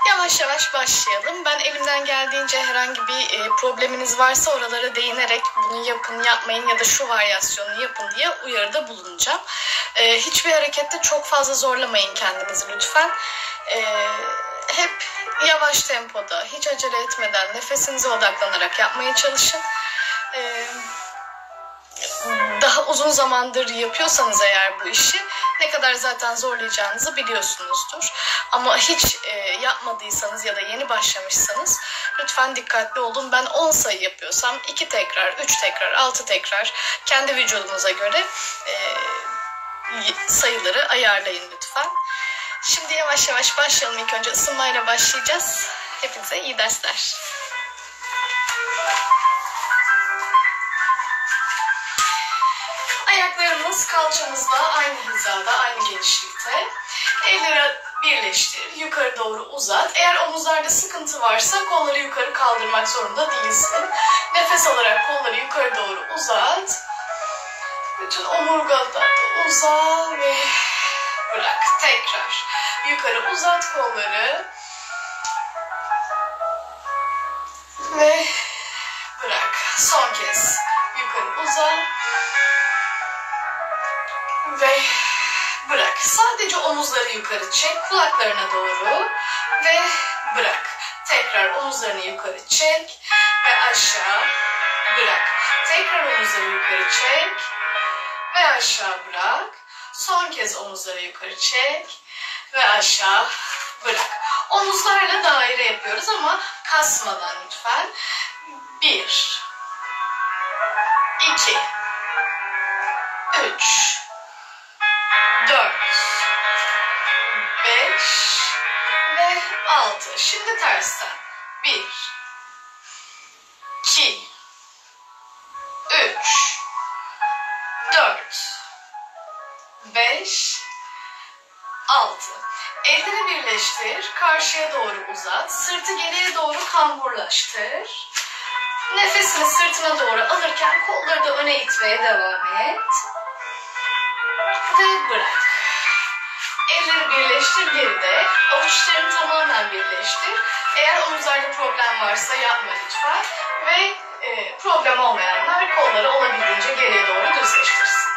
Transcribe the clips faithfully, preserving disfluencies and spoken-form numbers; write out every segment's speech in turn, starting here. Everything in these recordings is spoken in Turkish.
Yavaş yavaş başlayalım. Ben elimden geldiğince herhangi bir e, probleminiz varsa oralara değinerek bunu yapın, yapmayın ya da şu varyasyonu yapın diye uyarıda bulunacağım. E, hiçbir harekette çok fazla zorlamayın kendinizi lütfen. E, hep yavaş tempoda, hiç acele etmeden, nefesinize odaklanarak yapmaya çalışın. E, daha uzun zamandır yapıyorsanız eğer bu işi ne kadar zaten zorlayacağınızı biliyorsunuzdur. Ama hiç e, yapmadıysanız ya da yeni başlamışsanız lütfen dikkatli olun. Ben on sayı yapıyorsam iki tekrar, üç tekrar, altı tekrar kendi vücudunuza göre e, sayıları ayarlayın lütfen. Şimdi yavaş yavaş başlayalım. İlk önce ısınmayla başlayacağız. Hepinize iyi dersler. Ayaklarımız kalçamızla aynı hizada, aynı genişlikte. Elleri birleştir, yukarı doğru uzat. Eğer omuzlarda sıkıntı varsa kolları yukarı kaldırmak zorunda değilsin. Nefes alarak kolları yukarı doğru uzat. Bütün omurgada uzat ve bırak. Tekrar yukarı uzat kolları. Ve bırak. Son kez yukarı uzat. Ve bırak. Sadece omuzları yukarı çek. Kulaklarına doğru. Ve bırak. Tekrar omuzlarını yukarı çek. Ve aşağı. Bırak. Tekrar omuzları yukarı çek. Ve aşağı bırak. Son kez omuzları yukarı çek. Ve aşağı bırak. Omuzlarla daire yapıyoruz ama kasmadan lütfen. Bir. İki. Üç. Dört, beş ve altı. Şimdi tersten. Bir, iki, üç, dört, beş, altı. Elleri birleştir. Karşıya doğru uzat. Sırtı geriye doğru kamburlaştır. Nefesini sırtına doğru alırken kolları da öne itmeye devam et. Ve bırak. Elleri birleştir geride. Avuçlarını tamamen birleştir. Eğer omuzlarda problem varsa yapma lütfen. Ve e, problem olmayanlar kolları olabildiğince geriye doğru düzleştirsin.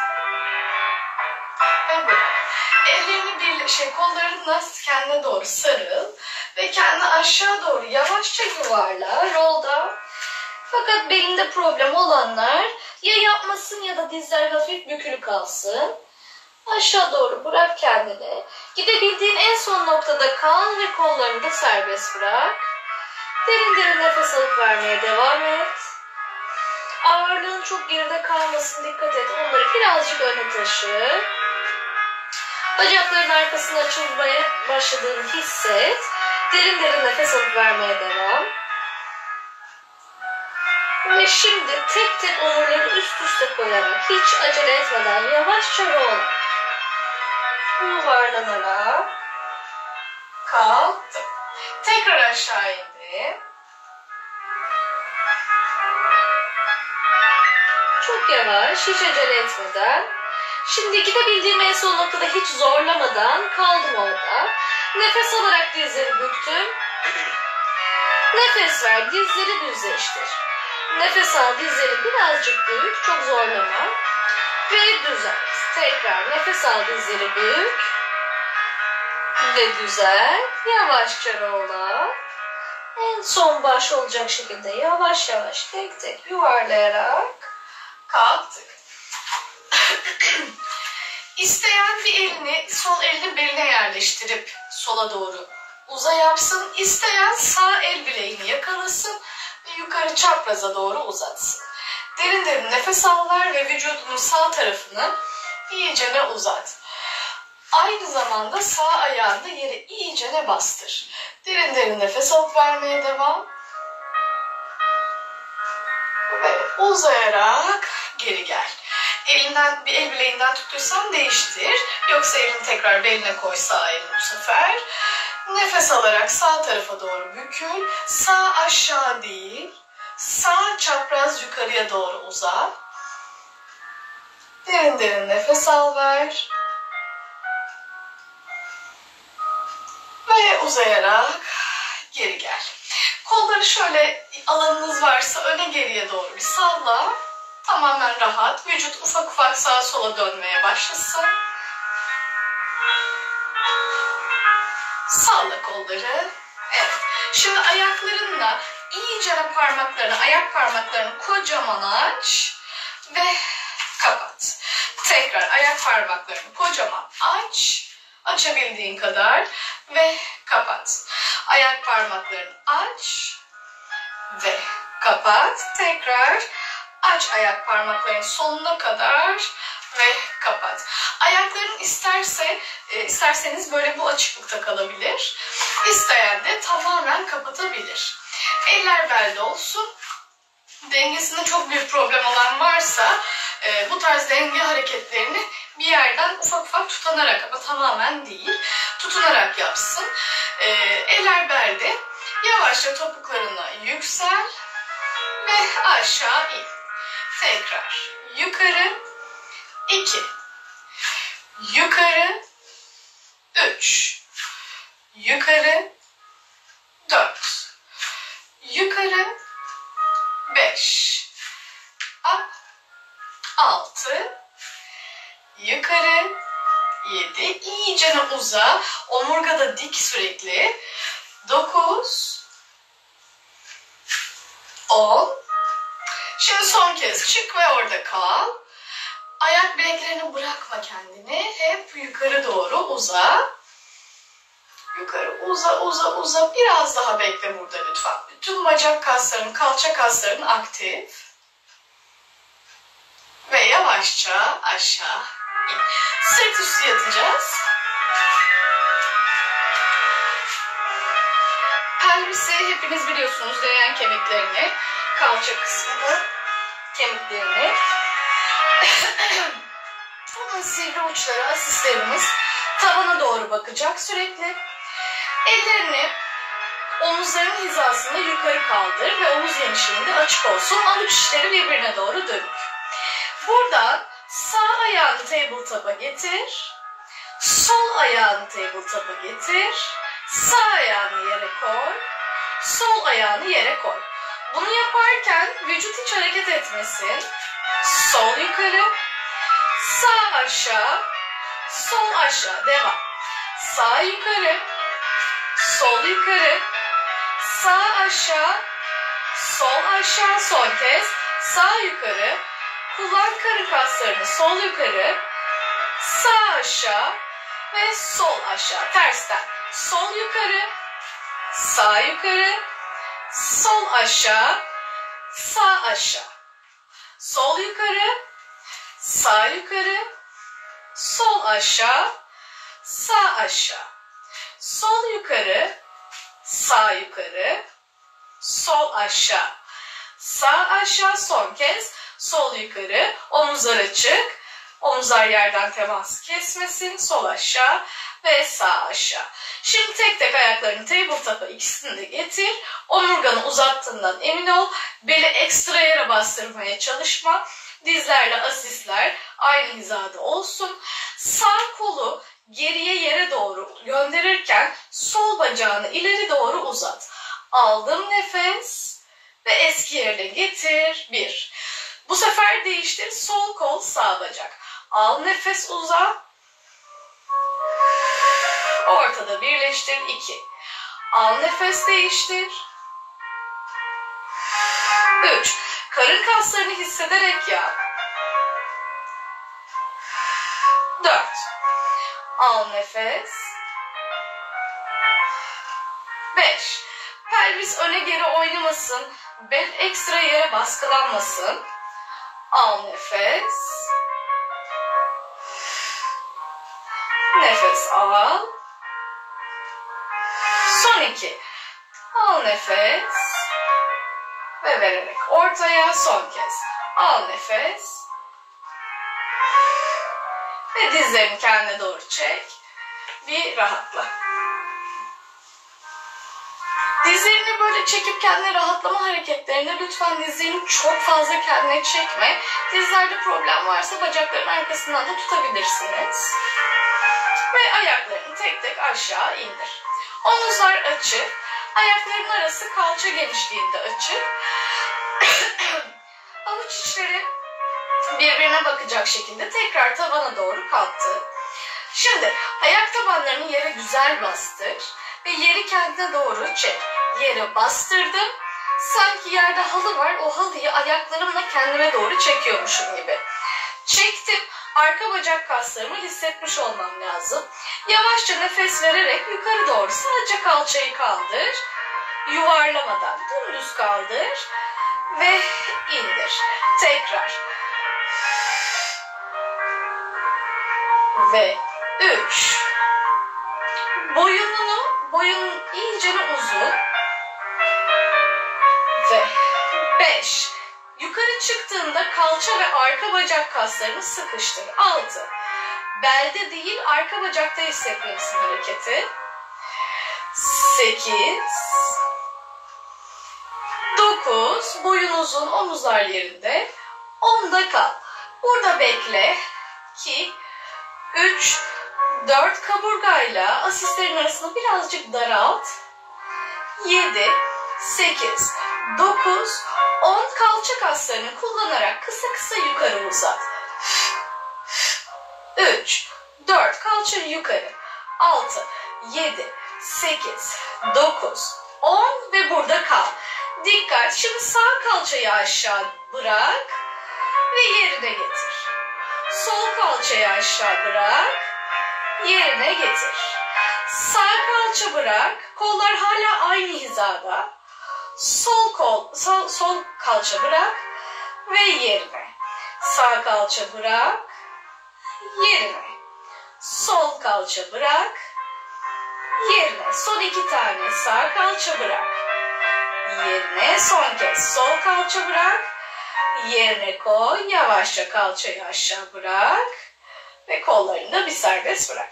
Ve bırak. Ellerini bir, şey, kollarını kendine doğru sarıl. Ve kendini aşağı doğru yavaşça yuvarla. Roll down. Fakat belinde problem olanlar ya yapmasın ya da dizler hafif bükülü kalsın. Aşağı doğru bırak kendini. Gidebildiğin en son noktada kal ve kollarını da serbest bırak. Derin derin nefes alıp vermeye devam et. Ağırlığın çok geride kalmasın, dikkat et. Onları birazcık öne taşı. Bacakların arkasına açılmaya başladığını hisset. Derin derin nefes alıp vermeye devam. Ve şimdi tek tek omurları üst üste koyarak, hiç acele etmeden yavaşça roll. Yuvarlanarak kalktım. Tekrar aşağı indim. Çok yavaş, hiç acele etmeden. Şimdi gidebildiğim en son noktada hiç zorlamadan kaldım orada. Nefes alarak dizleri büktüm. Nefes ver, dizleri düzleştir. Nefes al, dizleri birazcık büyük, çok zorlama. Ve düzelt. Tekrar nefes al, dizleri bük. Ve düzelt. Yavaşça rolla. En son baş olacak şekilde yavaş yavaş tek tek yuvarlayarak kalktık. İsteyen bir elini, sol elini beline yerleştirip sola doğru uza yapsın. İsteyen sağ el bileğini yakalasın ve yukarı çapraza doğru uzatsın. Derin derin nefes al ver ve vücudunun sağ tarafını iyicene uzat. Aynı zamanda sağ ayağını da yere iyicene bastır. Derin derin nefes alıp vermeye devam. Ve uzayarak geri gel. Elinden, bir el bileğinden tuttuysan değiştir. Yoksa elini tekrar beline koy, sağ elini bu sefer. Nefes alarak sağ tarafa doğru bükül. Sağ aşağı değil. Sağ çapraz yukarıya doğru uzat. Derin derin nefes al ver. Ve uzayarak geri gel. Kolları şöyle alanınız varsa öne geriye doğru bir salla. Tamamen rahat. Vücut ufak ufak sağa sola dönmeye başlasın. Salla kolları. Evet. Şimdi ayaklarınla iyice parmaklarını, ayak parmaklarını kocaman aç ve kapat. Tekrar ayak parmaklarını kocaman aç. Açabildiğin kadar ve kapat. Ayak parmaklarını aç ve kapat. Tekrar aç ayak parmaklarının sonuna kadar ve kapat. Ayakların isterse e, isterseniz böyle bu açıklıkta kalabilir. İsteyen de tamamen kapatabilir. Eller belde olsun. Dengesinde çok büyük problem olan varsa e, bu tarz denge hareketlerini bir yerden ufak ufak tutanarak, ama tamamen değil, tutunarak yapsın. E, eller belde. Yavaşça topuklarına yüksel ve aşağı in. Tekrar yukarı. iki. Yukarı. üç. Yukarı. dört. Yukarı. beş. Up. altı. Yukarı. yedi. İyice uza. Omurgada dik sürekli. dokuz. on. Şimdi son kez çık ve orada kal. Ayak bileklerini bırakma kendini. Hep yukarı doğru uza. Yukarı uza uza uza. Biraz daha bekle burada lütfen. Bütün bacak kasların, kalça kasların aktif. Ve yavaşça aşağı in. Sırt üstü yatacağız. Pelvisi hepiniz biliyorsunuz, leğen kemiklerini, kalça kısmını, kemiklerini. Bunun sivri uçları, asistlerimiz tavana doğru bakacak sürekli. Ellerini omuzların hizasında yukarı kaldır ve omuz genişliğinde açık olsun. Avuç içleri birbirine doğru dönük. Buradan sağ ayağını tabletop'a getir. Sol ayağını tabletop'a getir. Sağ ayağını yere koy. Sol ayağını yere koy. Bunu yaparken vücut hiç hareket etmesin. Sol yukarı. Sağ aşağı. Sol aşağı. Devam. Sağ yukarı. Sol yukarı. Sağ aşağı. Sol aşağı. Son kez. Sağ yukarı. Kulak karın kaslarını sol yukarı. Sağ aşağı. Ve sol aşağı. Tersten. Sol yukarı. Sağ yukarı. Sol aşağı. Sağ aşağı. Sol yukarı. Sağ yukarı. Sol aşağı. Sağ aşağı. Sol yukarı. Sağ yukarı. Sol aşağı. Sağ aşağı. Son kez. Sol yukarı. Omuzlar açık. Omuzlar yerden temas kesmesin. Sol aşağı ve sağ aşağı. Şimdi tek tek ayaklarını tabletop'a ikisini de getir. Omurganı uzattığından emin ol. Beli ekstra yere bastırmaya çalışma. Dizlerle asistler aynı hizada olsun. Sağ kolu geriye yere doğru gönderirken sol bacağını ileri doğru uzat. Aldım nefes ve eski yerine getir. Bir. Bu sefer değiştir. Sol kol sağ bacak. Al nefes uza. Ortada birleştir. İki. Al nefes değiştir. Üç. Karın kaslarını hissederek yap. Dört. Al nefes. Beş. Pelvis öne geri oynamasın. Bel ekstra yere baskılanmasın. Al nefes. Nefes al. Son iki. Al nefes. Ve vererek ortaya son kez. Al nefes. Ve dizlerini kendine doğru çek. Bir rahatla. Dizlerini böyle çekip kendine rahatlama hareketlerinde lütfen dizlerini çok fazla kendine çekme. Dizlerde problem varsa bacakların arkasından da tutabilirsiniz. Ve ayaklarını tek tek aşağı indir. Omuzlar açık. Ayakların arası kalça genişliğinde açık. Avuç içleri birbirine bakacak şekilde tekrar tavana doğru kalktı. Şimdi ayak tabanlarını yere güzel bastır ve yeri kendine doğru çek. Yere bastırdım. Sanki yerde halı var, o halıyı ayaklarımla kendime doğru çekiyormuşum gibi. Çektim. Arka bacak kaslarımı hissetmiş olmam lazım. Yavaşça nefes vererek yukarı doğru sadece kalçayı kaldır. Yuvarlamadan dümdüz kaldır ve indir. Tekrar. Ve üç. Boyununu, boyun iyicene uzun. Ve beş. Yukarı çıktığında kalça ve arka bacak kaslarını sıkıştır. altı. Belde değil, arka bacakta hissetmelisin hareketi. sekiz. dokuz. Boyun uzun, omuzlar yerinde. onda kal. Burada bekle. iki, üç, dört. Kaburgayla asistlerin arasını birazcık daralt. yedi, sekiz, dokuz, on. Kalça kaslarını kullanarak kısa kısa yukarı uzat. üç, dört. Kalçayı yukarı. altı, yedi, sekiz, dokuz, on ve burada kal. Dikkat. Şimdi sağ kalçayı aşağı bırak ve yerine getir. Sol kalçayı aşağı bırak, yerine getir. Sağ kalça bırak, kollar hala aynı hizada. Sol kol, sol, sol kalça bırak ve yerine. Sağ kalça bırak, yerine. Sol kalça bırak, yerine. Son iki tane sağ kalça bırak, yerine. Son kez sol kalça bırak, yerine koy. Yavaşça kalçayı aşağı bırak ve kollarını da bir serbest bırak.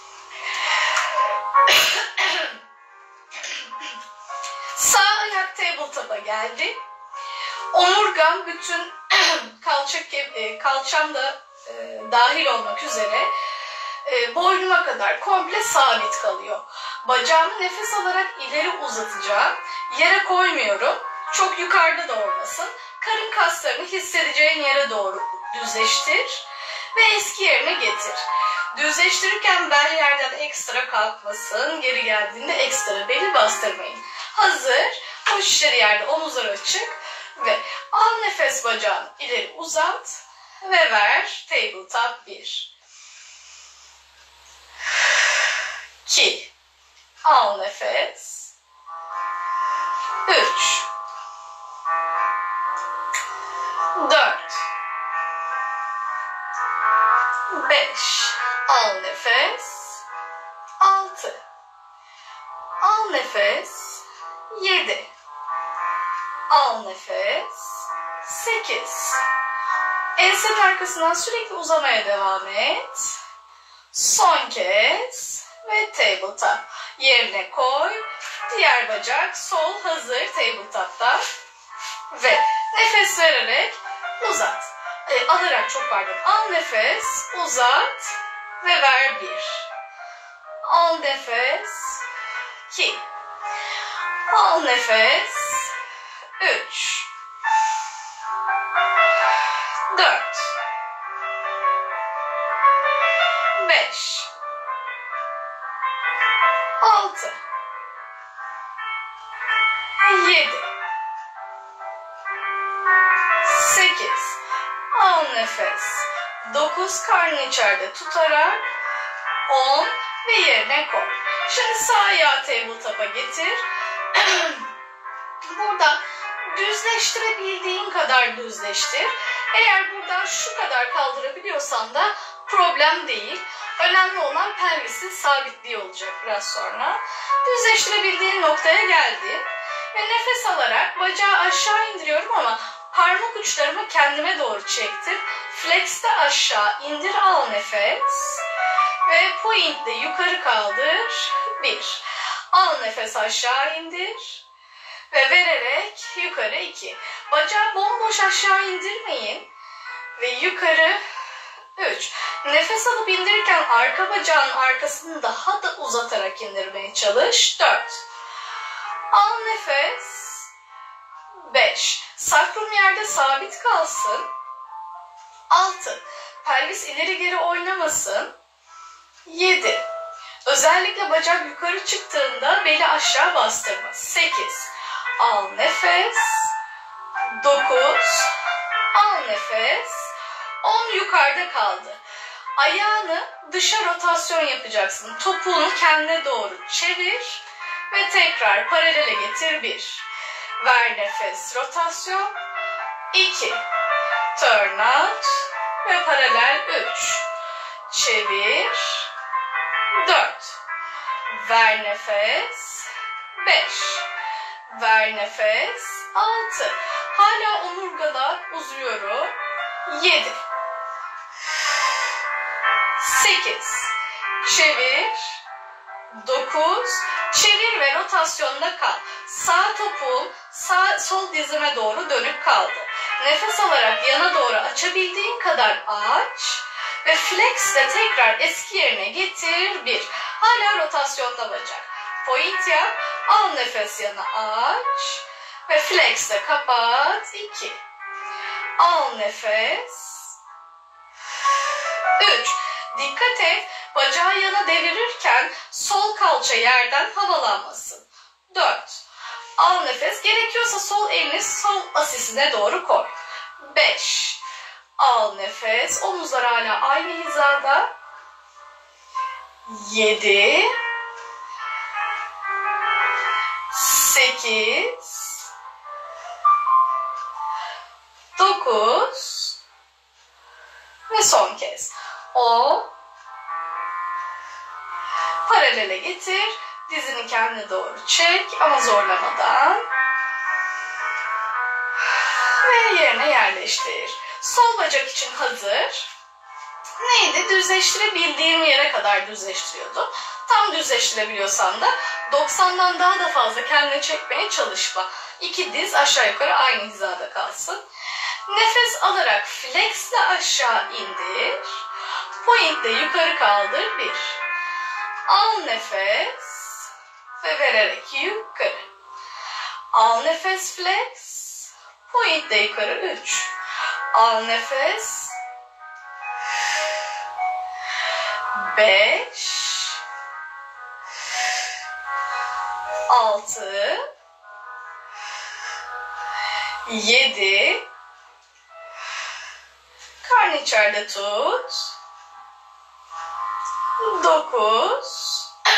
Sağ ayak tabletop'a geldi. Omurgam bütün kalça, kalçam da e, dahil olmak üzere e, boynuma kadar komple sabit kalıyor. Bacağımı nefes alarak ileri uzatacağım. Yere koymuyorum. Çok yukarıda da olmasın. Karın kaslarını hissedeceğin yere doğru düzleştir ve eski yerine getir. Düzleştirirken bel yerden ekstra kalkmasın. Geri geldiğinde ekstra beli bastırmayın. Hazır. O şişleri yerde, omuzlar açık ve al nefes, bacağını ileri uzat ve ver. Tabletop bir. iki. Al nefes. üç. dört. beş. Al nefes. altı. Al nefes. yedi. Al nefes. sekiz. Ensenin arkasından sürekli uzamaya devam et. Son kez ve tabletop. Yerine koy. Diğer bacak sol, hazır tabletop'ta. Ve nefes vererek uzat. E, alarak çok pardon. Al nefes, uzat ve ver bir. Al nefes. iki. Al nefes. üç. dört. beş. altı. yedi. sekiz. Al nefes. dokuz. Karnı içeride tutarak. on ve yerine koy. Şimdi sağ ayağı tabletop'a getir. Burada düzleştirebildiğin kadar düzleştir. Eğer buradan şu kadar kaldırabiliyorsan da problem değil. Önemli olan pelvisin sabitliği olacak biraz sonra. Düzleştirebildiğin noktaya geldin. Ve nefes alarak bacağı aşağı indiriyorum ama parmak uçlarımı kendime doğru çektim. Flex'te aşağı indir, al nefes. Ve point'te yukarı kaldır. bir. Al nefes, aşağı indir. Ve vererek yukarı iki. Bacağı bomboş aşağı indirmeyin. Ve yukarı üç. Nefes alıp indirirken arka bacağın arkasını daha da uzatarak indirmeye çalış. dört. Al nefes. beş. Sakrum yerde sabit kalsın. altı. Pelvis ileri geri oynamasın. yedi. Özellikle bacak yukarı çıktığında beli aşağı bastırma. sekiz. Al nefes. dokuz. Al nefes. on yukarıda kaldı. Ayağını dışa rotasyon yapacaksın. Topuğunu kendine doğru çevir ve tekrar paralele getir. bir. Ver nefes. Rotasyon. iki. Turn out ve paralel. üç. Çevir. dört. Ver nefes. beş. Ver nefes. altı. Hala omurgada uzuyorum. yedi. sekiz. Çevir. dokuz. Çevir ve rotasyonda kal. Sağ topuğum sağ sol dizime doğru dönük kaldı. Nefes alarak yana doğru açabildiğin kadar aç ve flex ile tekrar eski yerine getir. bir. Hala rotasyonda bacak. Point yap. Al nefes yana aç ve flex ile kapat. iki. Al nefes. üç. Dikkat et, bacağı yana devirirken sol kalça yerden havalanmasın. dört. Al nefes. Gerekiyorsa sol elini sol asisine doğru koy. beş. Al nefes. Omuzlar hala aynı hizada. yedi. sekiz. dokuz. Ve son kez. on. Paralele getir. Dizini kendine doğru çek ama zorlamadan. Ve yerine yerleştir. Sol bacak için hazır. Neydi? Düzleştirebildiğim yere kadar düzleştiriyordum. Tam düzleştirebiliyorsan da doksandan daha da fazla kendine çekmeye çalışma. İki diz aşağı yukarı aynı hizada kalsın. Nefes alarak flexle aşağı indir. Pointle yukarı kaldır. bir. Al nefes ve vererek yukarı. Al nefes flex. Pointle yukarı. üç. Al nefes. beş. altı. yedi. Karnı içeride tut. dokuz.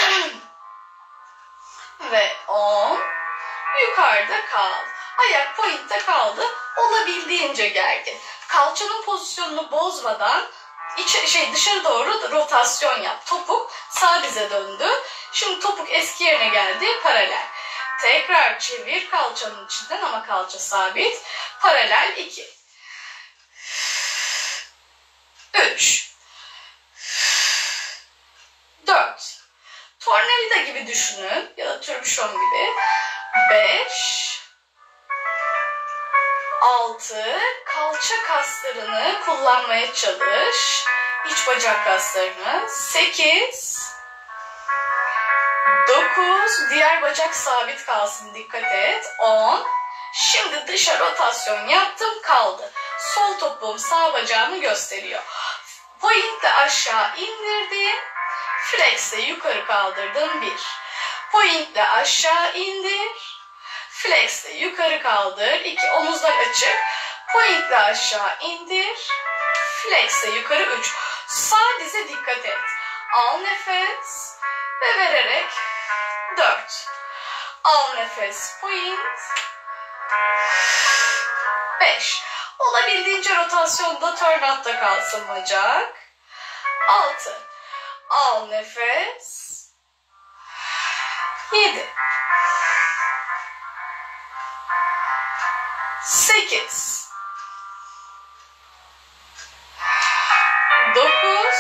Ve on. Yukarıda kal. Ayak pointte kaldı. Olabildiğince gergin. Kalçanın pozisyonunu bozmadan içe, şey dışarı doğru rotasyon yap. Topuk sağ dize döndü. Şimdi topuk eski yerine geldi. Paralel. Tekrar çevir kalçanın içinden ama kalça sabit. Paralel. iki. üç. dört. Tornavida gibi düşünün ya da türbüşon gibi. beş. altı. Kalça kaslarını kullanmaya çalış. İç bacak kaslarını. sekiz. dokuz. Diğer bacak sabit kalsın. Dikkat et. on. Şimdi dışa rotasyon yaptım. Kaldı. Sol topuğum sağ bacağımı gösteriyor. Pointle aşağı indirdim. Flex'le yukarı kaldırdım. bir. Pointle aşağı indir. Flex'le yukarı kaldır. iki. Omuzlar açık. Pointle aşağı indir. Flex'le yukarı. üç. Sağ dize dikkat et. Al nefes ve vererek dört. Al nefes. Point. beş. Olabildiğince rotasyonda turn out'ta kalsın bacak. altı. Al nefes. yedi. sekiz. dokuz.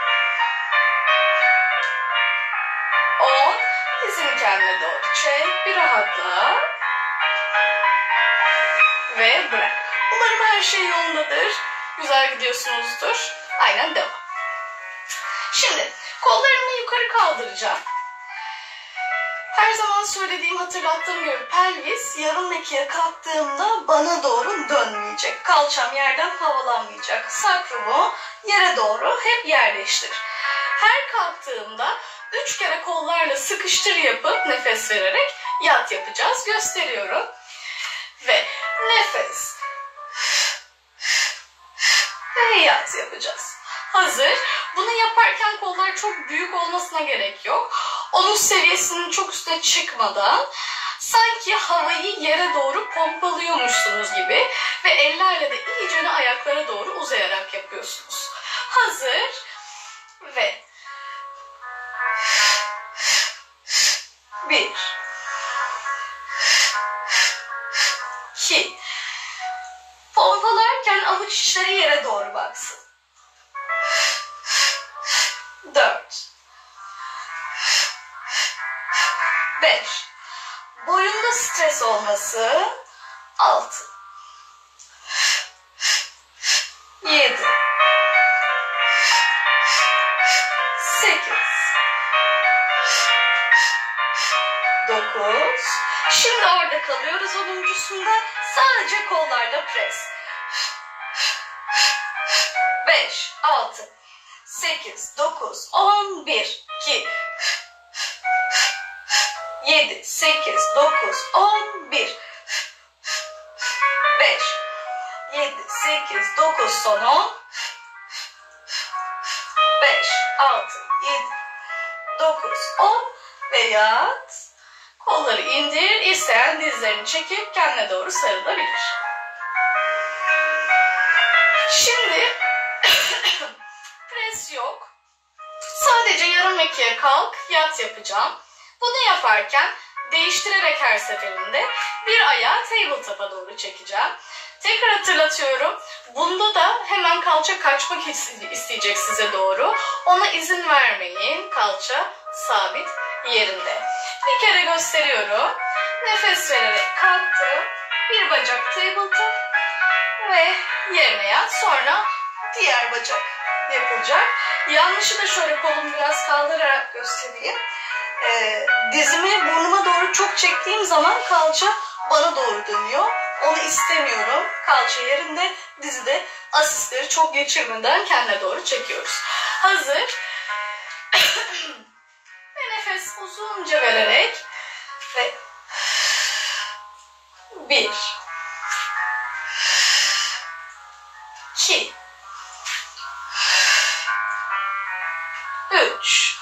on. Dizini kendine doğru çek. Bir rahatla. Ve bırak. Umarım her şey yolundadır. Güzel gidiyorsunuzdur. Aynen devam. Şimdi kollarımı yukarı kaldıracağım. Her zaman söylediğim, hatırlattığım gibi pelvis yarım mekiğe kalktığımda bana doğru dönmeyecek. Kalçam yerden havalanmayacak. Sakrumu yere doğru hep yerleştir. Her kalktığımda üç kere kollarla sıkıştır yapıp nefes vererek yat yapacağız. Gösteriyorum. Ve nefes. Ve yat yapacağız. Hazır. Bunu yaparken kollar çok büyük olmasına gerek yok. Omuz seviyesinin çok üstüne çıkmadan sanki havayı yere doğru pompalıyormuşsunuz gibi ve ellerle de iyicene ayaklara doğru uzayarak yapıyorsunuz. Hazır. Ve bir, iki, pompalarken avuç içleri yere doğru baksın. Dört, beş, boyunda stres olması. Altı, yedi, sekiz, dokuz. Şimdi orada kalıyoruz onuncusunda. Sadece kollarla pres. beş, altı, sekiz, dokuz, on, bir, iki, yedi, sekiz, dokuz, on, bir, beş, yedi, sekiz, dokuz, son on, beş, altı, yedi, dokuz, on ve yat. Kolları indir. İsteyen dizlerini çekip kendine doğru sarılabilir. Şimdi pres yok. Sadece yarım mekiğe kalk, yat yapacağım. Bunu yaparken değiştirerek her seferinde bir ayağı tabletop'a doğru çekeceğim. Tekrar hatırlatıyorum. Bunda da hemen kalça kaçmak isteyecek size doğru. Ona izin vermeyin. Kalça sabit yerinde. Bir kere gösteriyorum. Nefes vererek kalktım. Bir bacak tabletop ve yerine yat. Sonra diğer bacak yapılacak. Yanlışı da şöyle kolumu biraz kaldırarak göstereyim. Ee, dizimi burnuma doğru çok çektiğim zaman kalça bana doğru dönüyor. Onu istemiyorum. Kalça yerinde, dizi de asistleri çok geçirmeden kendine doğru çekiyoruz. Hazır. Ve nefes uzunca vererek ve bir, iki, üç,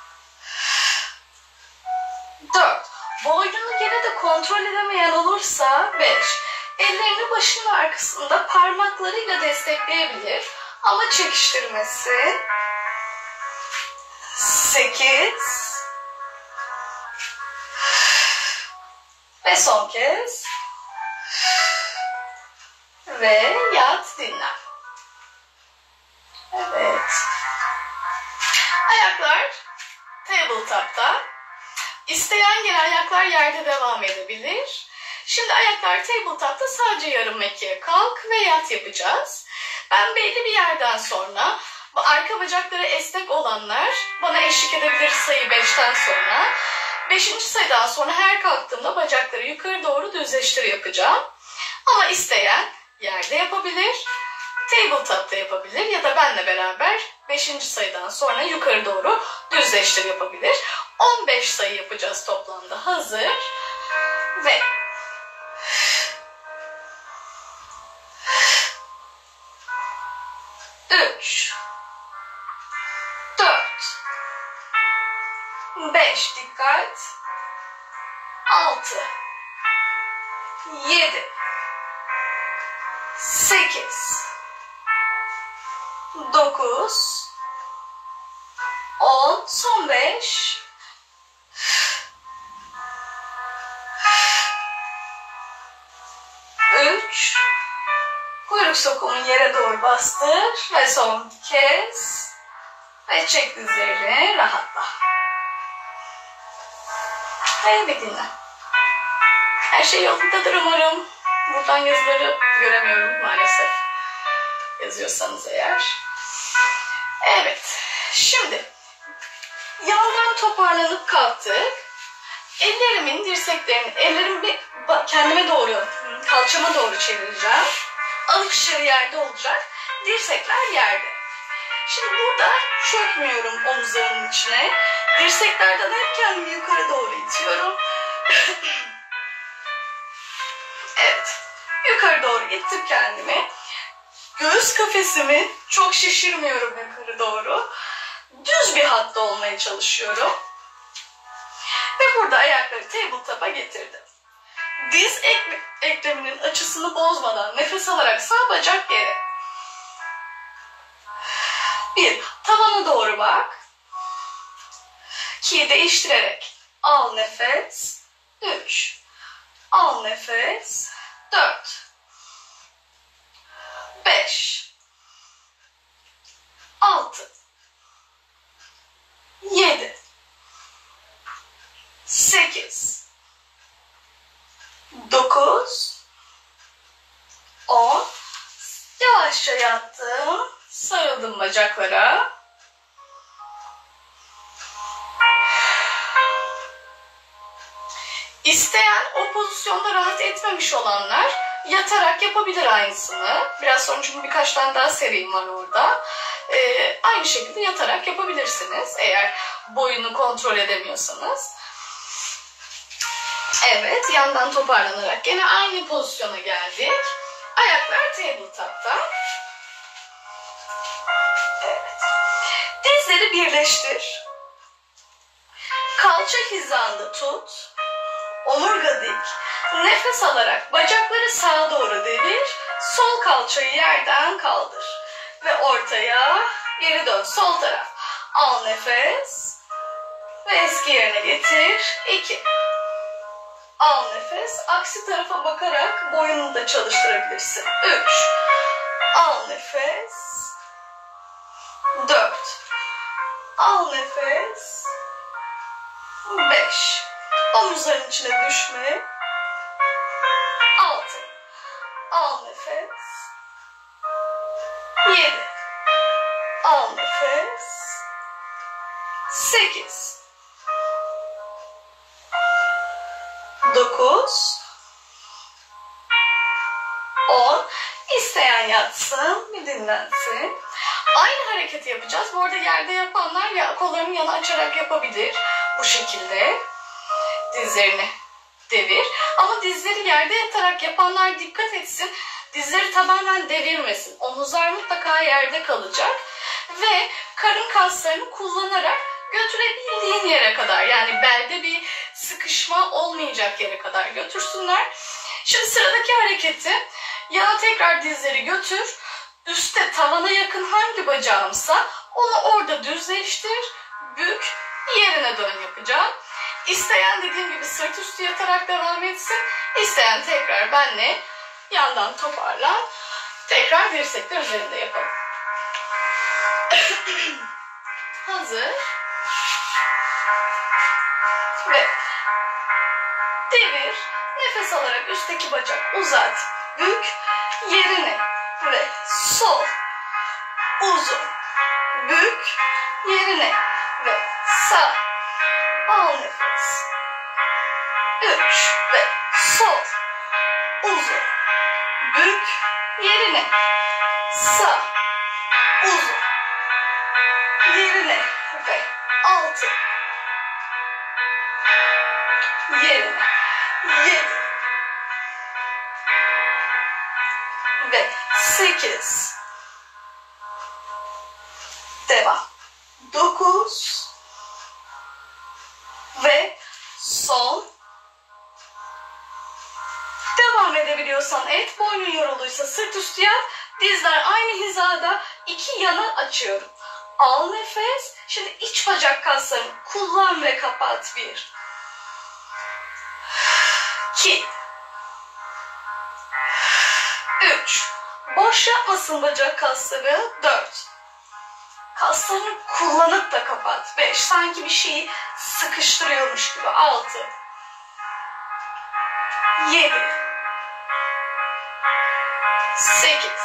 dört. Boynunu gene de kontrol edemeyen olursa beş. Ellerini başının arkasında parmaklarıyla destekleyebilir ama çekiştirmesi. sekiz ve son kez ve yat, dinlen. Evet. Ayaklar tabletop'ta. İsteyen gene ayaklar yerde devam edebilir. Şimdi ayaklar tabletop'ta sadece yarım mekiğe kalk ve yat yapacağız. Ben belli bir yerden sonra bu arka bacakları esnek olanlar bana eşlik edebilir sayı beşten sonra. beşinci sayıdan sonra her kalktığımda bacakları yukarı doğru düzleştir yapacağım. Ama isteyen yerde yapabilir, tabletop'ta yapabilir ya da benle beraber beşinci sayıdan sonra yukarı doğru düzleştir yapabilir. on beş sayı yapacağız toplamda. Hazır ve üç, dört, beş, dikkat, altı, yedi, sekiz, dokuz, on, son beş, üç, kuyruk sokumun yere doğru bastır ve son kez ve çek dizlerini, rahatla. Ve bir dinle. Her şey yolundadır umarım. Buradan yazıları göremiyorum maalesef. Yazıyorsanız eğer. Evet. Şimdi yandan toparlanıp kalktık. Ellerimin dirseklerini, ellerimi kendime doğru, kalçama doğru çevireceğim. Avuçları yerde olacak. Dirsekler yerde. Şimdi burada çökmüyorum omuzlarımın içine. Dirseklerden hep kendimi yukarı doğru itiyorum. Evet. Yukarı doğru ittim kendimi. Göğüs kafesimi çok şişirmiyorum yukarı doğru. Düz bir hatta olmaya çalışıyorum. Ve burada ayakları tabletop'a getirdim. Diz ek ekleminin açısını bozmadan nefes alarak sağ bacak yere. Bir, tavana doğru bak. İkiyi değiştirerek al nefes. Üç, al nefes. Dört, beş, altı, yedi, sekiz, dokuz, on. Yavaşça yattım. Sarıldım bacaklara. İsteyen o pozisyonda rahat etmemiş olanlar yatarak yapabilir aynısını. Biraz sonra çünkü birkaç tane daha serim var orada. Ee, aynı şekilde yatarak yapabilirsiniz eğer boyunu kontrol edemiyorsanız. Evet, yandan toparlanarak gene aynı pozisyona geldik. Ayaklar tabletop'ta. Evet. Dizleri birleştir. Kalça hizanda tut. Omurga dik. Nefes alarak bacakları sağa doğru devir. Sol kalçayı yerden kaldır. Ve ortaya geri dön. Sol taraf. Al nefes. Ve eski yerine getir. İki. Al nefes. Aksi tarafa bakarak boynunu da çalıştırabilirsin. Üç. Al nefes. Dört. Al nefes. Beş. Omuzların içine düşme. Altı. Al nefes. Yedi. Al nefes. Sekiz. Dokuz. On. İsteyen yatsın, bir dinlensin. Aynı hareketi yapacağız. Bu arada yerde yapanlar ya kollarını yana açarak yapabilir. Bu şekilde. Dizlerini devir. Ama dizleri yerde yatarak yapanlar dikkat etsin. Dizleri tamamen devirmesin. Omuzlar mutlaka yerde kalacak. Ve karın kaslarını kullanarak götürebildiğin yere kadar, yani belde bir sıkışma olmayacak yere kadar götürsünler. Şimdi sıradaki hareketi, yana tekrar dizleri götür. Üste tavana yakın hangi bacağımsa onu orada düzleştir. Bük, yerine dön yapacağım. İsteyen dediğim gibi sırt üstü yatarak devam etsin. İsteyen tekrar benle yandan toparlan. Tekrar dirsekler üzerinde yapalım. Hazır. Ve devir. Nefes alarak üstteki bacak uzat. Bük yerine ve sol. Uzun. Bük yerine ve sağ. Al nefes. Üç ve sol. Uzun. Bük yerine. Sağ. Uzun. Yerine ve altı. Yerine. Yedi. Ve sekiz. Devam. Dokuz. Ve son. Devam edebiliyorsan et. Boynun yorulduysa sırt üstü yat. Dizler aynı hizada. İki yana açıyorum. Al nefes. Şimdi iç bacak kaslarını kullan ve kapat. Bir. İki. Üç. Boş yapmasın bacak kasları. Dört. Kaslarını kullanıp da kapat. Beş. Sanki bir şeyi sıkıştırıyormuş gibi. Altı. Yedi. Sekiz.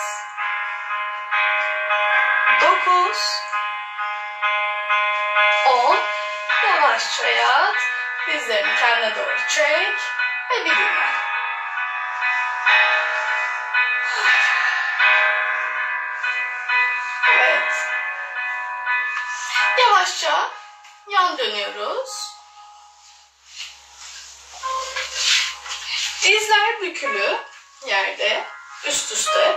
Dokuz. On. Yavaşça yat. Dizlerini kendine doğru çek ve bir dinlen. Evet. Yavaşça yan dönüyoruz. Dizler bükülü yerde, üst üste.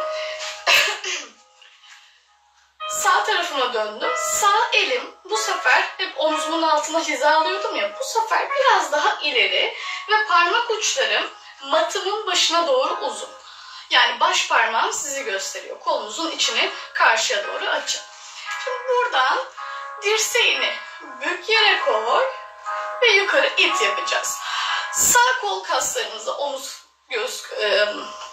Sağ tarafıma döndüm. Sağ elim bu sefer hep omzumun altına hizalıyordum ya. Bu sefer biraz daha ileri ve parmak uçlarım matımın başına doğru uzun. Yani baş parmağım sizi gösteriyor. Kolunuzun içini karşıya doğru açın. Şimdi buradan dirseğini bük yere koy ve yukarı it yapacağız. Sağ kol kaslarımızı, omuz, göğüs, e,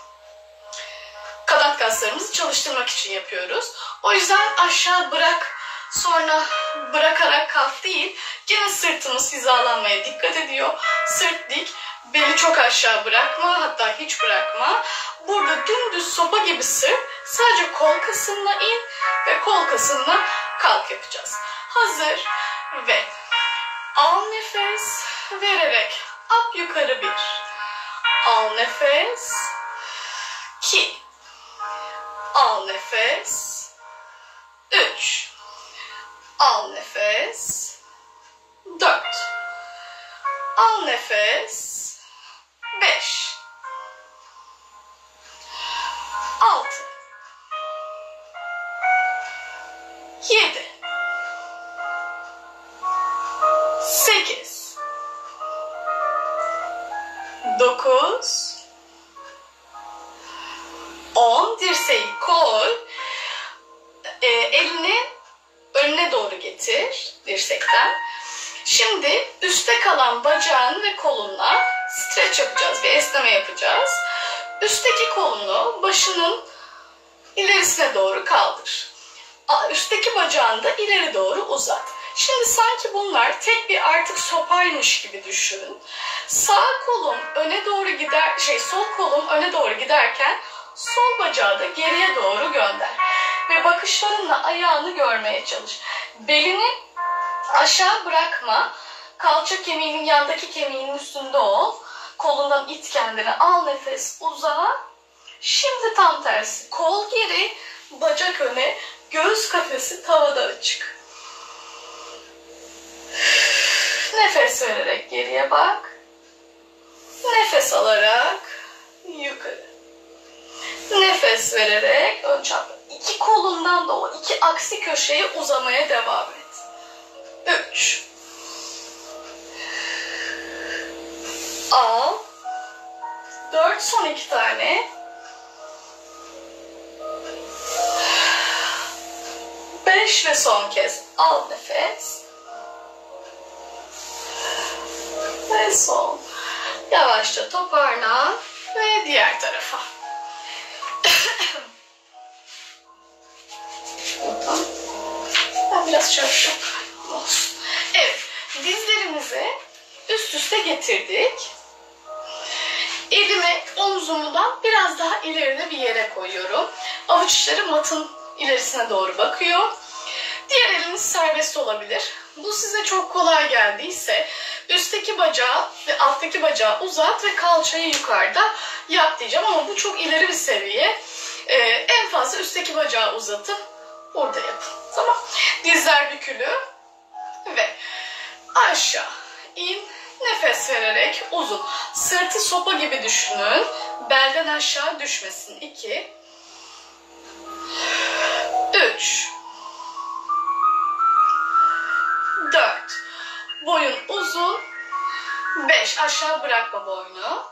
kanat kaslarımızı çalıştırmak için yapıyoruz. O yüzden aşağı bırak, sonra bırakarak kalk değil. Yine sırtımız hizalanmaya dikkat ediyor. Sırt dik, beli çok aşağı bırakma, hatta hiç bırakma. Burada dümdüz sopa gibi sırt, sadece kol kasınla in ve kol kasınla kalk yapacağız. Hazır ve al nefes vererek up yukarı bir. Al nefes. iki. Al nefes. üç. Al nefes. dört. Al nefes. beş. altı. yedi. sekiz. dokuz. on. Dirseği koy. E, elini önüne doğru getir dirsekten. Şimdi üstte kalan bacağın ve kolunla streç yapacağız. Bir esneme yapacağız. Üstteki kolunu başının ilerisine doğru kaldır. Üstteki bacağını da ileri doğru uzat. Şimdi sanki bunlar tek bir artık sopaymış gibi düşün. Sağ kolum öne doğru gider, şey sol kolum öne doğru giderken sol bacağı da geriye doğru gönder. Ve bakışlarınla ayağını görmeye çalış. Belini aşağı bırakma. Kalça kemiğinin yandaki kemiğinin üstünde ol. Kolundan it kendini. Al nefes, uza. Şimdi tam tersi. Kol geri, bacak öne, göğüs kafesi tavada açık. Nefes vererek geriye bak. Nefes alarak yukarı. Nefes vererek ön çapraz. İki kolundan da o iki aksi köşeye uzamaya devam et. Üç. Al. Dört, son iki tane. Beş ve son kez al nefes. Ve son. Yavaşça toparlan ve diğer tarafa. Ben biraz çalışacağım. Olsun. Evet. Dizlerimizi üst üste getirdik. Elimi omzumdan biraz daha ileride bir yere koyuyorum. Avuç içleri matın ilerisine doğru bakıyor. Diğer eliniz serbest olabilir. Bu size çok kolay geldiyse üstteki bacağı ve alttaki bacağı uzat ve kalçayı yukarıda yap diyeceğim ama bu çok ileri bir seviye. Ee, en fazla üstteki bacağı uzatın. Orada yapın. Tamam. Dizler bükülü ve aşağı in. Nefes vererek uzun. Sırtı sopa gibi düşünün. Belden aşağı düşmesin. iki. üç. dört. Boyun uzun. beş. Aşağı bırakma boynu.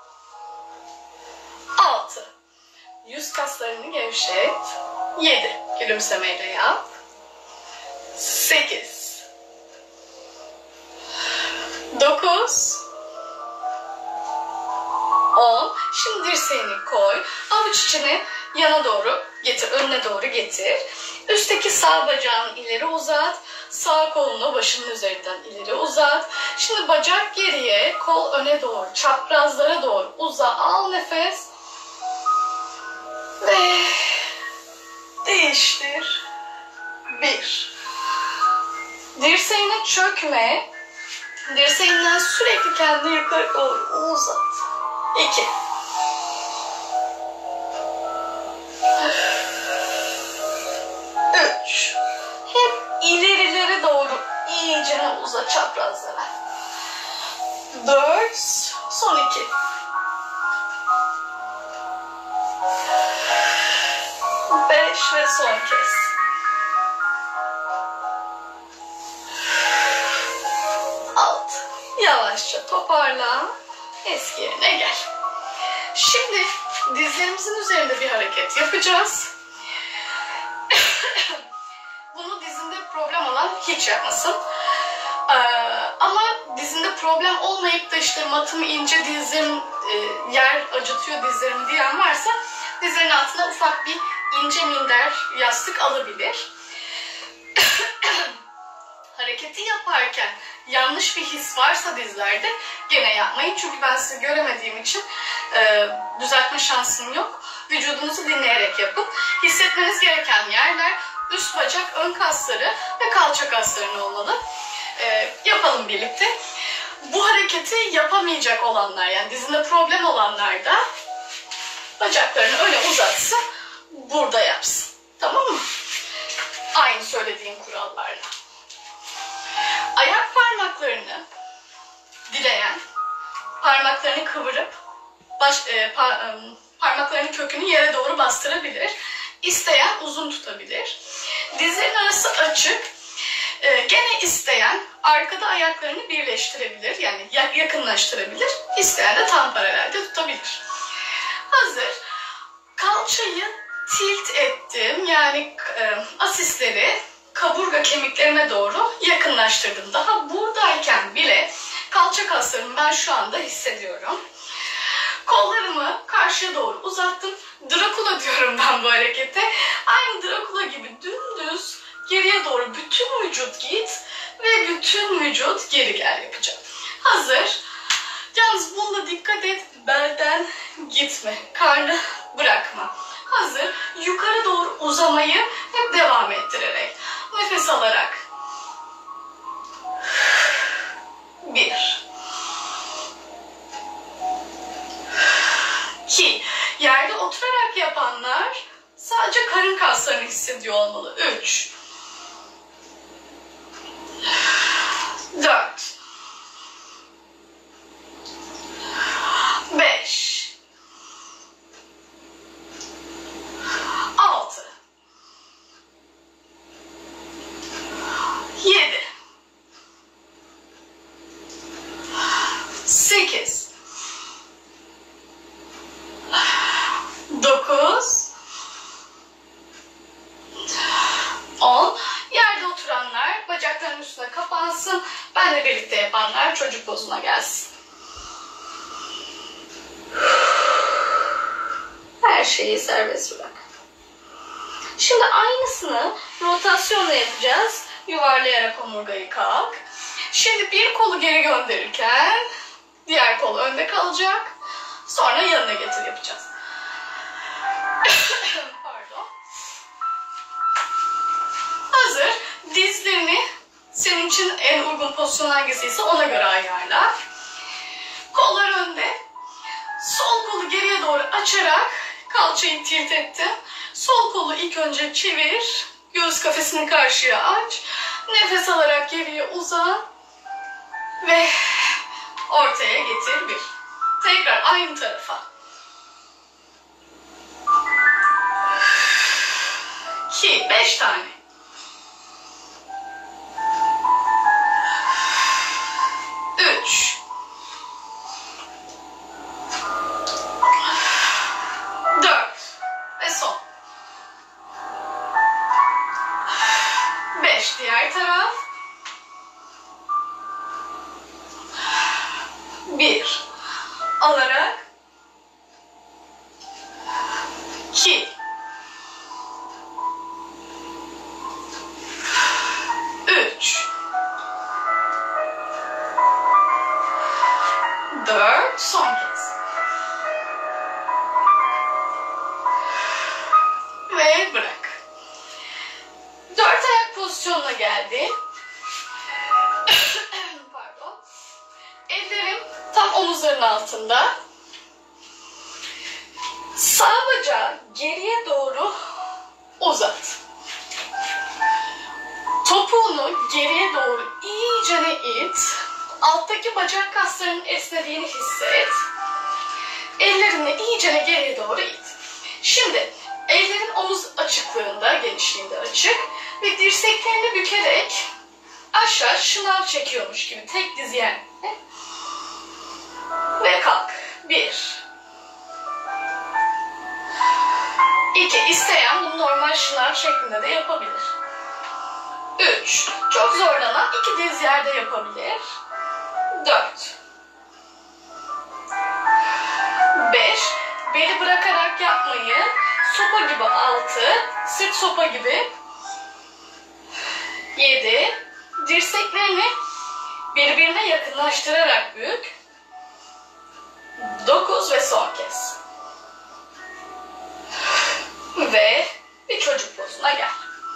altı. Yüz kaslarını gevşet. yedi. Gülümsemeyle yap. sekiz. dokuz. on. Şimdi dirseğini koy. Avuç içini yana doğru getir. Önüne doğru getir. Üstteki sağ bacağını ileri uzat. Sağ kolunu başının üzerinden ileri uzat. Şimdi bacak geriye, kol öne doğru, çaprazlara doğru uza. Al nefes. Ve değiştir. bir. Dirseğine çökme. Dirseğinden sürekli kendini yukarı doğru uzat. İki. Üç. Hep ilerilere doğru iyice uzat çaprazlara. Dört. Son iki. Beş ve son kez. Altı. Yavaşça toparla. Eski yerine gel. Şimdi dizlerimizin üzerinde bir hareket yapacağız. Bunu dizinde problem olan hiç yapmasın. Ee, ama dizinde problem olmayıp da işte matım ince, dizlerim e, yer acıtıyor dizlerim diyen varsa dizlerin altına ufak bir ince minder yastık alabilir. Hareketi yaparken yanlış bir his varsa dizlerde gene yapmayın. Çünkü ben sizi göremediğim için e, düzeltme şansım yok. Vücudunuzu dinleyerek yapın. Hissetmeniz gereken yerler üst bacak, ön kasları ve kalça kaslarının olmalı. E, yapalım birlikte. Bu hareketi yapamayacak olanlar, yani dizinde problem olanlar da bacaklarını öyle uzatsın, burada yapsın. Tamam mı? Aynı söylediğim kurallarla. Ayak parmaklarını dileyen, parmaklarını kıvırıp baş, e, par, e, parmaklarının kökünü yere doğru bastırabilir. İsteyen uzun tutabilir. Dizlerin arası açık. E, gene isteyen arkada ayaklarını birleştirebilir. Yani yakınlaştırabilir. İsteyen de tam paralelde tutabilir. Hazır. Kalçayı tilt ettim. Yani e, asistleri kaburga kemiklerime doğru yakınlaştırdım. Daha buradayken bile kalça kaslarımı ben şu anda hissediyorum. Kollarımı karşıya doğru uzattım. Dracula diyorum ben bu harekete. Aynı Dracula gibi dümdüz geriye doğru bütün vücut git ve bütün vücut geri gel yapacağım. Hazır. Yalnız bunda dikkat et, belden gitme, karnı bırakma. Hazır. Yukarı doğru uzamayı hep devam ettirerek. Nefes alarak. Bir. İki. Yerde oturarak yapanlar sadece karın kaslarını hissediyor olmalı. Üç. Dört. Beş. Altı. Yedi. Sekiz. Dokuz. On. Yerde oturanlar bacaklarının üstüne kapansın. Benle birlikte yapanlar çocuk pozuna gelsin. Her şeyi serbest bırak. Şimdi aynısını rotasyonla yapacağız. Yuvarlayarak omurgayı kalk. Şimdi bir kolu geri gönderirken diğer kol önde kalacak. Sonra yanına getir yapacağız. Pardon. Hazır. Dizlerini senin için en uygun pozisyon hangisiyse ona göre ayarla. Kollar önde. Sol kolu geriye doğru açarak kalçayı tilt ettim. Sol kolu ilk önce çevir. Göğüs kafesini karşıya aç. Nefes alarak geriye uzan. Ve ortaya getir bir. Tekrar aynı tarafa. İki, beş tane. Üç. Dört. Ve son. Beş. Diğer taraf. Bir. Alarak. İki. Üç. Dört. Son kez. Ve bırak. Dört ayak pozisyonuna geldi. Pardon. omuzların altında. Sağ bacağı geriye doğru uzat. Topuğunu geriye doğru iyicene it. Alttaki bacak kaslarının esnediğini hisset. Ellerini iyicene geriye doğru it. Şimdi ellerin omuz açıklığında, genişliğinde açık ve dirseklerini bükerek aşağı şınav çekiyormuş gibi tek diz yerine. Ve kalk. Bir. İki. İsteyen bunu normal şınav şeklinde de yapabilir. Üç. Çok zorlanan iki diz yerde yapabilir. Dört. Beş. Beli bırakarak yapmayı, sopa gibi altı, sırt sopa gibi. Yedi. Dirseklerini birbirine yakınlaştırarak bük. Dokuz ve son kez. Ve bir çocuk pozuna gel.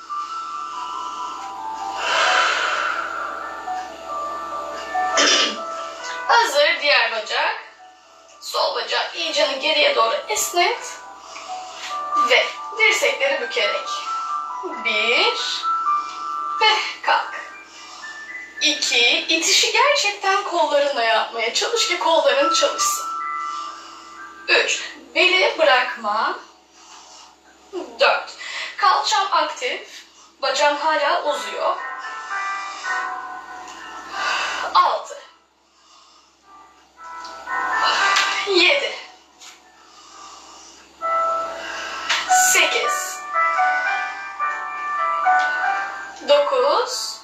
Hazır, diğer bacak. Sol bacağı iyicene geriye doğru esnet. Ve dirsekleri bükerek. Bir. Ve kalk. İki. İtişi gerçekten kollarınla yapmaya çalış ki kolların çalışsın. Üç. Beli bırakma. Dört. Kalçam aktif. Bacağım hala uzuyor. Altı. Yedi. Sekiz. Dokuz.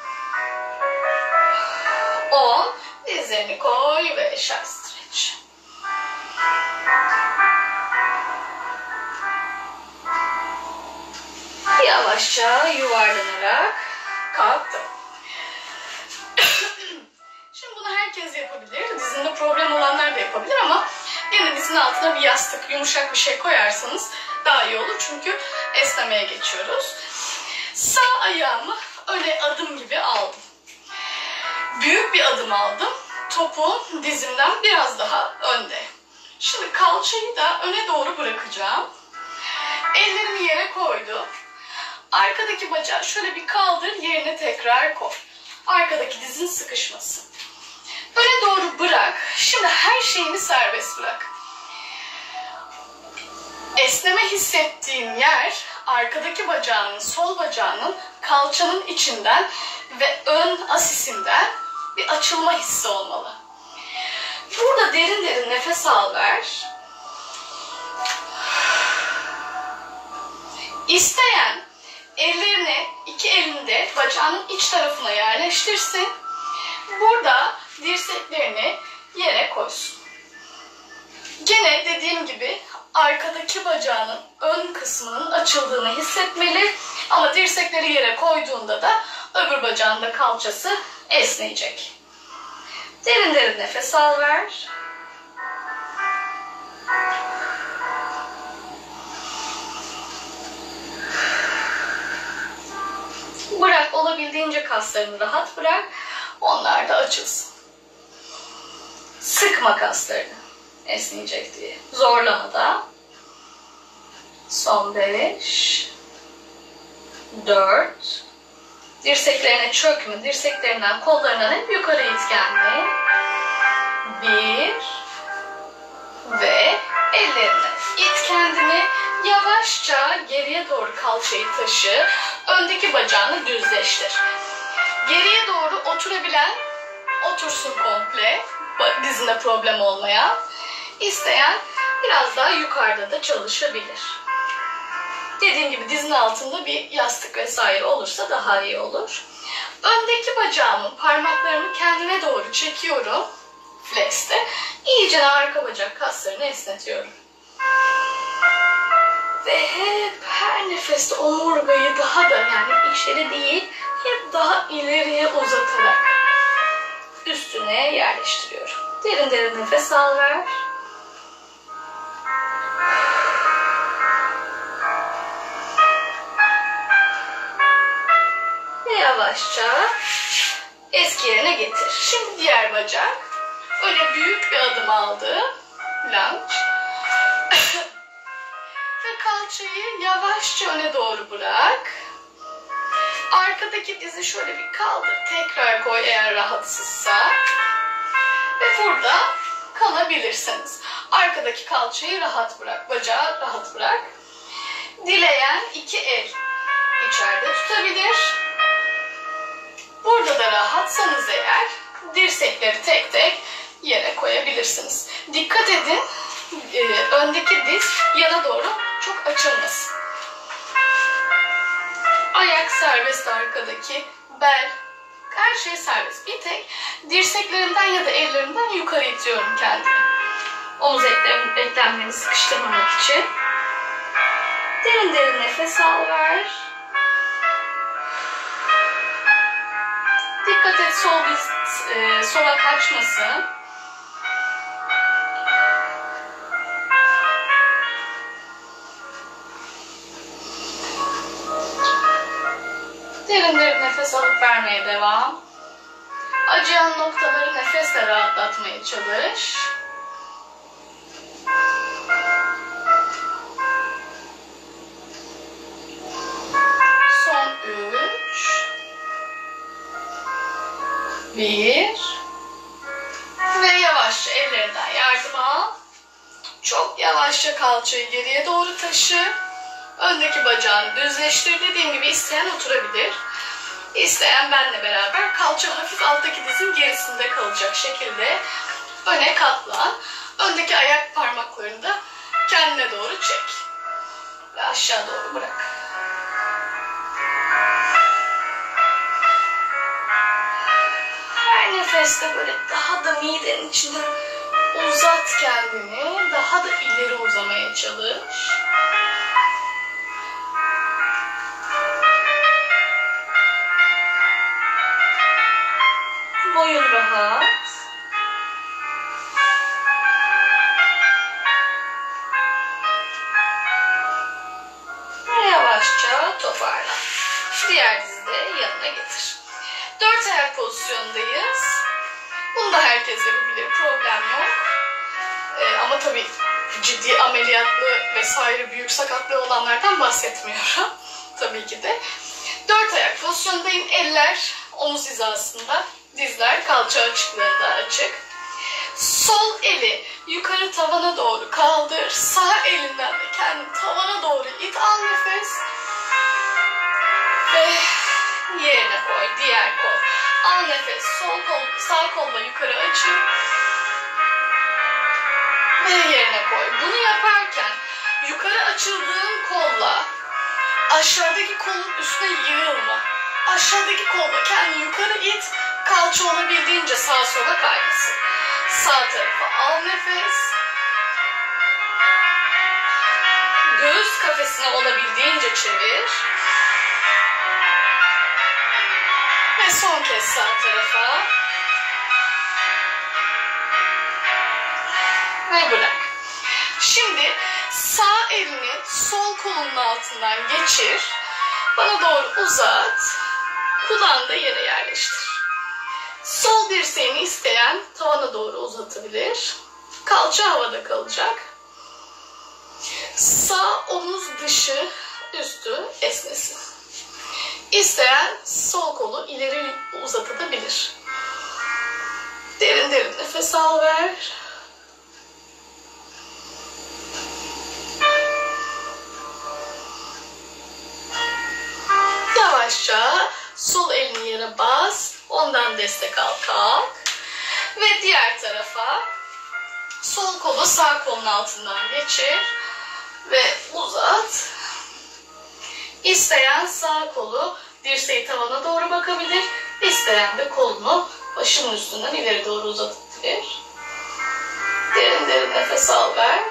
On. Dizlerini koy ve sharp stretch. Yavaşça yuvarlanarak kalktım. Şimdi bunu herkes yapabilir. Dizinde problem olanlar da yapabilir ama yine dizin altına bir yastık, yumuşak bir şey koyarsanız daha iyi olur. Çünkü esnemeye geçiyoruz. Sağ ayağımı öne adım gibi aldım. Büyük bir adım aldım. Topuğum dizimden biraz daha önde. Şimdi kalçayı da öne doğru bırakacağım. Ellerimi yere koydum. Arkadaki bacağı şöyle bir kaldır, yerine tekrar koy. Arkadaki dizin sıkışmasın. Öne doğru bırak. Şimdi her şeyini serbest bırak. Esneme hissettiğin yer arkadaki bacağının, sol bacağının kalçanın içinden ve ön asisinden bir açılma hissi olmalı. Burada derin derin nefes al ver. İsteyen ellerini iki elinde bacağının iç tarafına yerleştirsin. Burada dirseklerini yere koysun. Gene dediğim gibi arkadaki bacağının ön kısmının açıldığını hissetmeli. Ama dirsekleri yere koyduğunda da öbür bacağın da kalçası esneyecek. Derin derin nefes al ver. Bırak, olabildiğince kaslarını rahat bırak. Onlar da açılsın. Sıkma kaslarını esneyecek diye. Zorlama da. Son beş. Dört. Dirseklerine çökme. Dirseklerinden, kollarından hep yukarı it kendini. Bir. Ve ellerine it kendini. Yavaşça geriye doğru kalçayı taşı. Öndeki bacağını düzleştir. Geriye doğru oturabilen otursun komple. Dizinde problem olmayan. İsteyen biraz daha yukarıda da çalışabilir. Dediğim gibi dizin altında bir yastık vesaire olursa daha iyi olur. Öndeki bacağımın parmaklarımı kendime doğru çekiyorum. Flex'te. İyice arka bacak kaslarını esnetiyorum. Ve hep her nefeste omurgayı daha da, yani içeri değil, hep daha ileriye uzatarak üstüne yerleştiriyorum. Derin derin nefes al ver. Ve yavaşça eski yerine getir. Şimdi diğer bacak. Böyle büyük bir adım aldı. Lunge. Ve kalçayı yavaşça öne doğru bırak. Arkadaki dizi şöyle bir kaldır. Tekrar koy eğer rahatsızsa. Ve burada kalabilirsiniz. Arkadaki kalçayı rahat bırak. Bacağı rahat bırak. Dileyen iki el içeride tutabilir. Burada da rahatsanız eğer dirsekleri tek tek yere koyabilirsiniz. Dikkat edin, e, öndeki diz yana doğru çok açılmasın. Ayak serbest arkadaki, bel, her şey serbest. Bir tek dirseklerinden ya da ellerinden yukarı itiyorum kendimi. Omuz eklem, eklemlerini sıkıştırmamak için. Derin derin nefes al ver. Dikkat et sol diz e, sola kaçmasın. Derin derin nefes alıp vermeye devam. Acıyan noktaları nefesle rahatlatmaya çalış. Son üç. Bir. Ve yavaşça ellerinden yardım al. Çok yavaşça kalçayı geriye doğru taşı. Öndeki bacağını düzleştir. Dediğim gibi isteyen oturabilir. İsteyen benle beraber kalça hafif alttaki dizin gerisinde kalacak şekilde öne katla. Öndeki ayak parmaklarını da kendine doğru çek. Ve aşağı doğru bırak. Her nefeste böyle daha da midenin içinde uzat kendini. Daha da ileri uzamaya çalış. Boyun rahat. Ve yavaşça toparla. Diğer dizi de yanına getir. Dört ayak pozisyondayız. Bunu da herkes yapabilir. Problem yok. Ee, ama tabii ciddi ameliyatlı vesaire büyük sakatlığı olanlardan bahsetmiyorum. Tabii ki de. Dört ayak pozisyondayım. Eller omuz hizasında. Dizler kalça açıklığında açık. Sol eli yukarı tavana doğru kaldır. Sağ elinden de kendini tavana doğru it, al nefes. Ve yerine koy. Diğer kol. Al nefes. Sol kol, sağ kolla yukarı açın. Ve yerine koy. Bunu yaparken yukarı açıldığın kolla aşağıdaki kolun üstüne yığılma. Aşağıdaki kolla kendini yukarı it. Kalça olabildiğince sağa sola kaysın. Sağ tarafa al nefes. Göğüs kafesine olabildiğince çevir. Ve son kez sağ tarafa. Ve bırak. Şimdi sağ elini sol kolunun altından geçir. Bana doğru uzat. Kulağını da yere yerleştir. Sol dirseğini isteyen tavana doğru uzatabilir. Kalça havada kalacak. Sağ omuz dışı üstü esnesin. İsteyen sol kolu ileri uzatabilir. Derin derin nefes al ver. Yavaşça sol elini yere bas. Ondan destek al, kalk. Ve diğer tarafa sol kolu sağ kolun altından geçir. Ve uzat. İsteyen sağ kolu dirseği tavana doğru bakabilir. İsteyen de kolunu başının üstünden ileri doğru uzatabilir. Derin derin nefes al ver.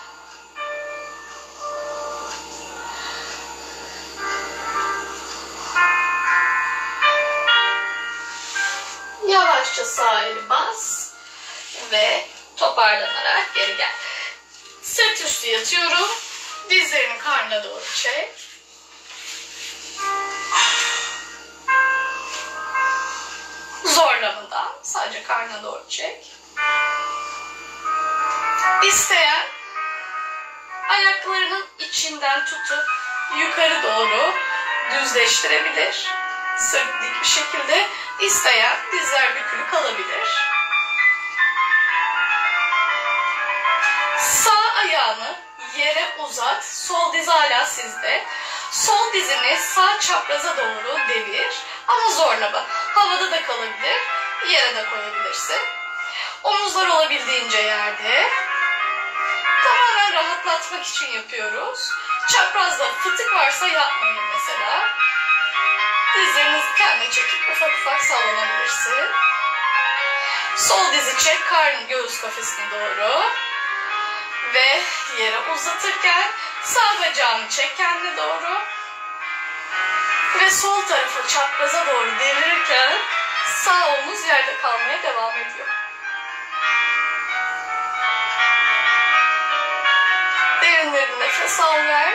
Yavaşça sağ eli bas ve toparlanarak geri gel. Sırt üstü yatıyorum. Dizlerini karnına doğru çek. Zorlamadan sadece karnına doğru çek. İsteyen ayaklarının içinden tutup yukarı doğru düzleştirebilir. Sırt dik bir şekilde. İsteyen dizler bükülü kalabilir. Sağ ayağını yere uzat. Sol diz hala sizde. Sol dizini sağ çapraza doğru devir. Ama zorlama. Havada da kalabilir. Yere de koyabilirsin. Omuzlar olabildiğince yerde. Tamamen rahatlatmak için yapıyoruz. Çaprazda fıtık varsa yapmayın mesela. Dizlerinizi kendine çekip ufak ufak sallanabilirsin. Sol dizi çek, karnın göğüs kafesine doğru. Ve yere uzatırken sağ bacağını çek kendine doğru. Ve sol tarafı çapraza doğru devirirken sağ omuz yerde kalmaya devam ediyor. Derin derin nefes al ver.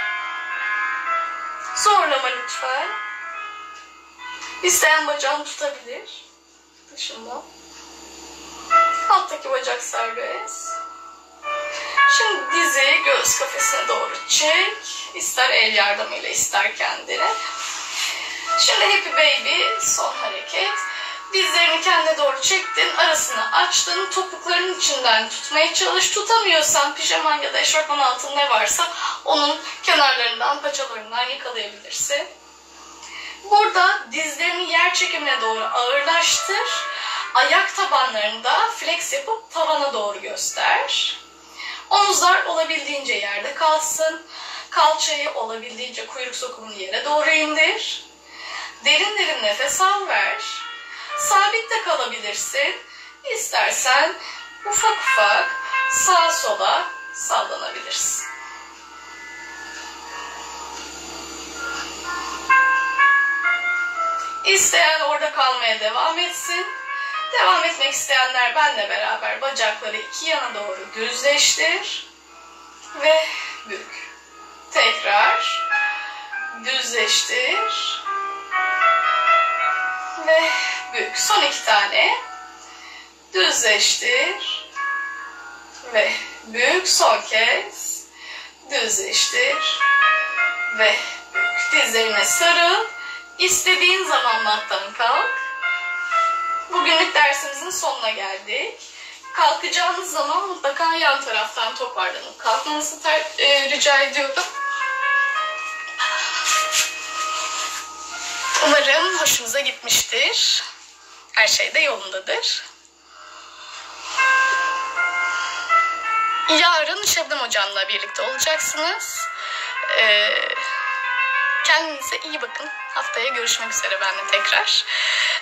Zorlama lütfen. İsteyen bacağını tutabilir. Dışında. Alttaki bacak serbest. Şimdi dizi göğüs kafesine doğru çek. İster el yardımıyla ister kendine. Şimdi Happy Baby son hareket. Dizlerini kendine doğru çektin. Arasını açtın. Topuklarının içinden tutmaya çalış. Tutamıyorsan pijaman ya da eşofman altın ne varsa onun kenarlarından, paçalarından yakalayabilirsin. Burada dizlerini yer çekimine doğru ağırlaştır. Ayak tabanlarında flex yapıp tavana doğru göster. Omuzlar olabildiğince yerde kalsın. Kalçayı olabildiğince kuyruk sokumunu yere doğru indir. Derin derin nefes al ver. Sabit de kalabilirsin. İstersen ufak ufak sağa sola sallanabilirsin. İsteyen orada kalmaya devam etsin. Devam etmek isteyenler benle beraber bacakları iki yana doğru düzleştir. Ve bük. Tekrar düzleştir. Ve bük. Son iki tane. Düzleştir. Ve bük. Son kez. Düzleştir. Ve bük. Dizlerine sarıl. İstediğin zaman mattan kalk. Bugünlük dersimizin sonuna geldik. Kalkacağınız zaman mutlaka yan taraftan toparlanıp kalkmanızı e, rica ediyorum. Umarım hoşunuza gitmiştir. Her şey de yolundadır. Yarın Şebnem Hocam'la birlikte olacaksınız. Ee, kendinize iyi bakın. Haftaya görüşmek üzere benimle tekrar.